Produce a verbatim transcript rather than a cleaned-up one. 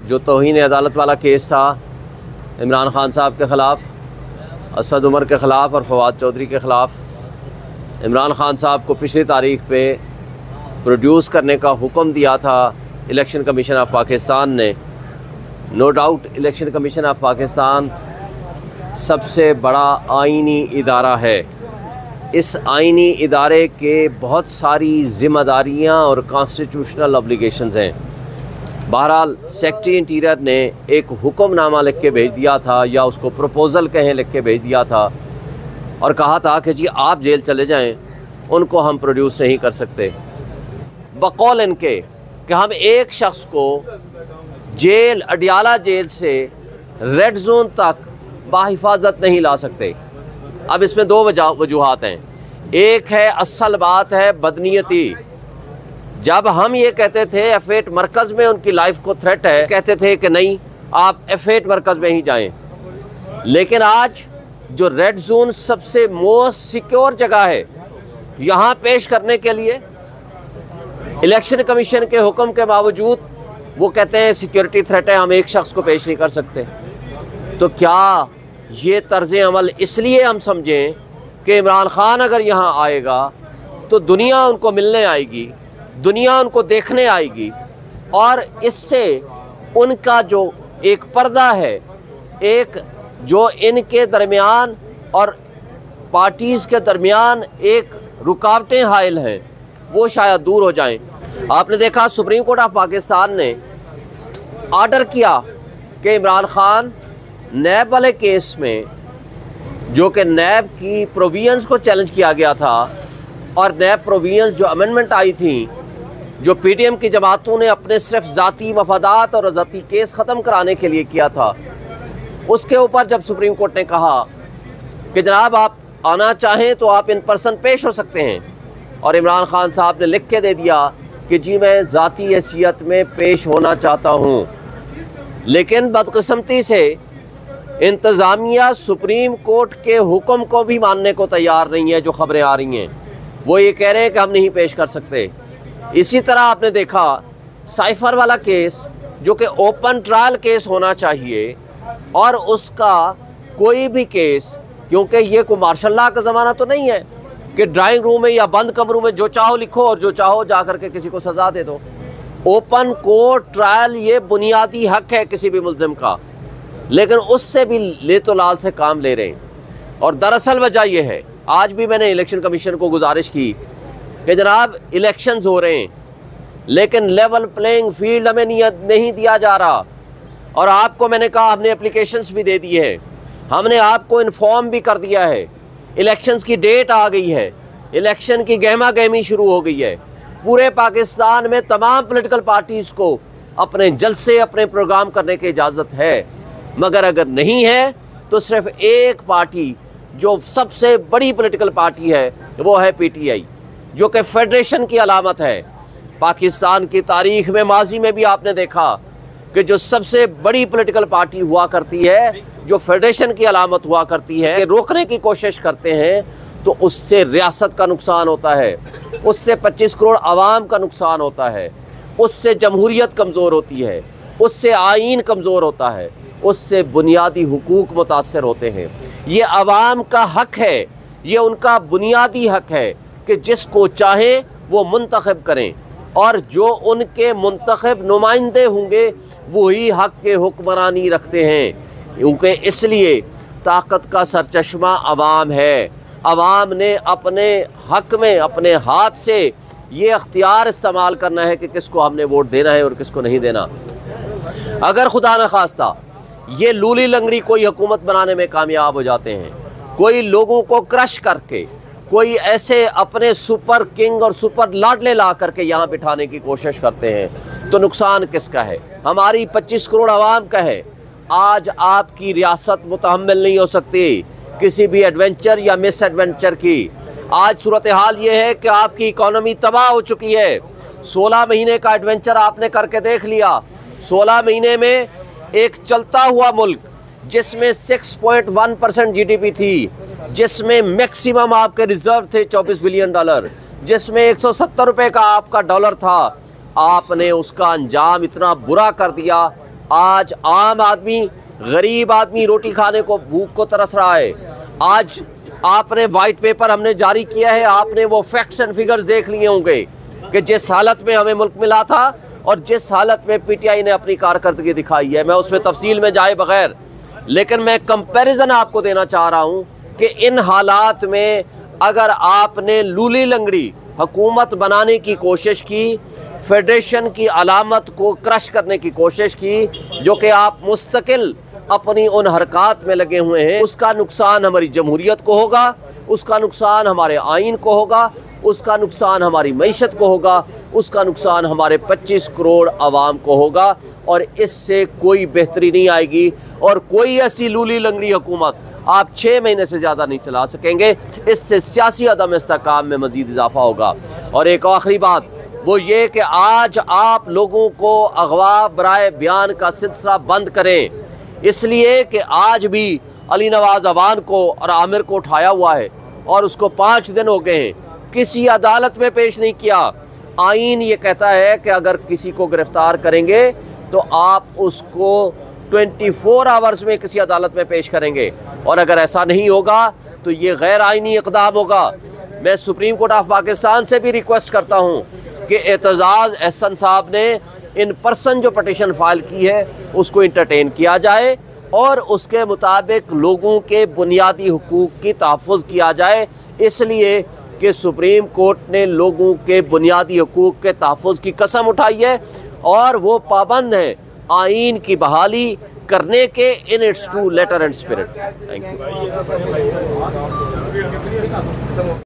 जो तौहीन अदालत वाला केस था इमरान खान साहब के ख़िलाफ़, असद उमर के ख़िलाफ़ और फवाद चौधरी के ख़िलाफ़, इमरान खान साहब को पिछली तारीख पे प्रोड्यूस करने का हुक्म दिया था इलेक्शन कमीशन ऑफ पाकिस्तान ने। No doubt election commission of Pakistan सबसे बड़ा आइनी इदारा है। इस आइनी इदारे के बहुत सारी ज़िम्मेदारियाँ और कॉन्स्टिट्यूशनल ऑब्लिगेशंस हैं। बहरहाल सेक्रेटरी इंटीरियर ने एक हुक्मनामा लिख के भेज दिया था, या उसको प्रपोज़ल कहें लिख के भेज दिया था, और कहा था कि जी आप जेल चले जाएं, उनको हम प्रोड्यूस नहीं कर सकते। बकौल इनके कि हम एक शख्स को जेल अडियाला जेल से रेड जोन तक बाहिफाजत नहीं ला सकते। अब इसमें दो वजह वजूहात हैं। एक है असल बात है बदनीयती। जब हम ये कहते थे एफ एट मरकज़ में उनकी लाइफ को थ्रेट है, कहते थे कि नहीं आप एफ एट मरकज़ में ही जाएं। लेकिन आज जो रेड जोन सबसे मोस्ट सिक्योर जगह है, यहाँ पेश करने के लिए इलेक्शन कमीशन के हुक्म के बावजूद वो कहते हैं सिक्योरिटी थ्रेट है, हम एक शख्स को पेश नहीं कर सकते। तो क्या ये तर्ज़ अमल इसलिए हम समझें कि इमरान खान अगर यहाँ आएगा तो दुनिया उनको मिलने आएगी, दुनिया उनको देखने आएगी, और इससे उनका जो एक पर्दा है, एक जो इनके दरमियान और पार्टीज़ के दरमियान एक रुकावटें हायल हैं, वो शायद दूर हो जाएं। आपने देखा सुप्रीम कोर्ट ऑफ पाकिस्तान ने ऑर्डर किया कि इमरान खान नैब वाले केस में, जो कि नैब की प्रोविजंस को चैलेंज किया गया था, और नैब प्रोविजंस जो अमेंडमेंट आई थी, जो पीडीएम की जमातों ने अपने सिर्फ ज़ाती मफादात और ज़ाती केस ख़त्म कराने के लिए किया था, उसके ऊपर जब सुप्रीम कोर्ट ने कहा कि जनाब आप आना चाहें तो आप इन पर्सन पेश हो सकते हैं, और इमरान खान साहब ने लिख के दे दिया कि जी मैं ज़ाती हैसियत में पेश होना चाहता हूँ। लेकिन बदकिस्मती से इंतज़ामिया सुप्रीम कोर्ट के हुक्म को भी मानने को तैयार नहीं है। जो ख़बरें आ रही हैं वो ये कह रहे हैं कि हम नहीं पेश कर सकते। इसी तरह आपने देखा साइफ़र वाला केस, जो कि ओपन ट्रायल केस होना चाहिए, और उसका कोई भी केस, क्योंकि ये कोई मार्शल लॉ का ज़माना तो नहीं है कि ड्राइंग रूम में या बंद कमरों में जो चाहो लिखो और जो चाहो जा कर के किसी को सज़ा दे दो। ओपन कोर्ट ट्रायल ये बुनियादी हक है किसी भी मुल्ज़िम का, लेकिन उससे भी ले तो लाल से काम ले रहे हैं। और दरअसल वजह यह है, आज भी मैंने इलेक्शन कमीशन को गुजारिश की कि जनाब इलेक्शंस हो रहे हैं, लेकिन लेवल प्लेइंग फील्ड हमें नहीं दिया जा रहा। और आपको मैंने कहा हमने एप्लीकेशंस भी दे दी है, हमने आपको इन्फॉर्म भी कर दिया है, इलेक्शंस की डेट आ गई है, इलेक्शन की गहमा गहमी शुरू हो गई है। पूरे पाकिस्तान में तमाम पॉलिटिकल पार्टीज़ को अपने जलसे, अपने प्रोग्राम करने की इजाज़त है, मगर अगर नहीं है तो सिर्फ एक पार्टी जो सबसे बड़ी पॉलिटिकल पार्टी है वो है पीटीआई, जो कि फेडरेशन की अलामत है। पाकिस्तान की तारीख़ में माजी में भी आपने देखा कि जो सबसे बड़ी पॉलिटिकल पार्टी हुआ करती है, जो फेडरेशन की अलामत हुआ करती है, रोकने की कोशिश करते हैं, तो उससे रियासत का नुकसान होता है, उससे पच्चीस करोड़ आवाम का नुकसान होता है, उससे जमहूरियत कमज़ोर होती है, उससे आइन कमज़ोर होता है, उससे बुनियादी हुकूक मुतासर होते हैं। ये आवाम का हक है, ये उनका बुनियादी हक है कि जिसको चाहें वो मुंतखब करें, और जो उनके मुंतखब नुमाइंदे होंगे वही हक के हुक्मरानी रखते हैं, क्योंकि इसलिए ताकत का सरचश्मा आवाम है। आवाम ने अपने हक में अपने हाथ से ये अख्तियार इस्तेमाल करना है कि किसको हमने वोट देना है और किसको नहीं देना। अगर खुदा न खास्ता ये लूली लंगड़ी कोई हुकूमत बनाने में कामयाब हो जाते हैं, कोई लोगों को क्रश करके, कोई ऐसे अपने सुपर किंग और सुपर लाडले ला करके यहाँ बिठाने की कोशिश करते हैं, तो नुकसान किसका है? हमारी पच्चीस करोड़ आवाम का है। आज आपकी रियासत मुतहम्मिल नहीं हो सकती किसी भी एडवेंचर या मिस एडवेंचर की। आज सूरत हाल ये है कि आपकी इकॉनमी तबाह हो चुकी है। सोलह महीने का एडवेंचर आपने करके देख लिया। सोलह महीने में एक चलता हुआ मुल्क जिसमें छह पॉइंट एक परसेंट जीडीपी थी, जिसमें मैक्सिमम आपके रिजर्व थे चौबीस बिलियन डॉलर, जिसमें एक सौ सत्तर रुपये का आपका डॉलर था, आपने उसका अंजाम इतना बुरा कर दिया आज आम आदमी, गरीब आदमी रोटी खाने को, भूख को तरस रहा है। आज आपने वाइट पेपर हमने जारी किया है, आपने वो फैक्ट्स एंड फिगर्स देख लिए होंगे कि जिस हालत में हमें मुल्क मिला था और जिस हालत में पीटीआई ने अपनी कारकर्दगी दिखाई है। मैं उसमें तफसील में जाए बगैर, लेकिन मैं कंपैरिजन आपको देना चाह रहा हूँ कि इन हालात में अगर आपने लूली लंगड़ी हुकूमत बनाने की कोशिश की, फेडरेशन की अलामत को क्रश करने की कोशिश की, जो कि आप मुस्तकिल अपनी उन हरकत में लगे हुए हैं, उसका नुकसान हमारी जमहूरियत को होगा, उसका नुकसान हमारे आइन को होगा, उसका नुकसान हमारी मईशत को होगा, उसका नुकसान हमारे पच्चीस करोड़ आवाम को होगा। और इससे कोई बेहतरी नहीं आएगी और कोई ऐसी लूली लंगड़ी हुकूमत आप छः महीने से ज़्यादा नहीं चला सकेंगे। इससे सियासी अदम इस्तेहकाम में मज़ीद इजाफा होगा। और एक आखिरी बात वो ये कि आज आप लोगों को अगवा बराए बयान का सिलसिला बंद करें, इसलिए कि आज भी अली नवाज अवान को और आमिर को उठाया हुआ है और उसको पाँच दिन हो गए हैं, किसी अदालत में पेश नहीं किया। आइन ये कहता है कि अगर किसी को गिरफ्तार करेंगे तो आप उसको चौबीस आवर्स में किसी अदालत में पेश करेंगे, और अगर ऐसा नहीं होगा तो ये गैर आइनी इक़दाम होगा। मैं सुप्रीम कोर्ट ऑफ पाकिस्तान से भी रिक्वेस्ट करता हूँ कि एतजाज़ एहसन साहब ने इन पर्सन जो पटिशन फाइल की है उसको इंटरटेन किया जाए और उसके मुताबिक लोगों के बुनियादी हुकूक की तहफ़्फ़ुज़ किया जाए, इसलिए कि सुप्रीम कोर्ट ने लोगों के बुनियादी हुकूक के तहफ़्फ़ुज़ की कसम उठाई है और वो पाबंद है आइन की बहाली करने के in its true letter and spirit. Thank you.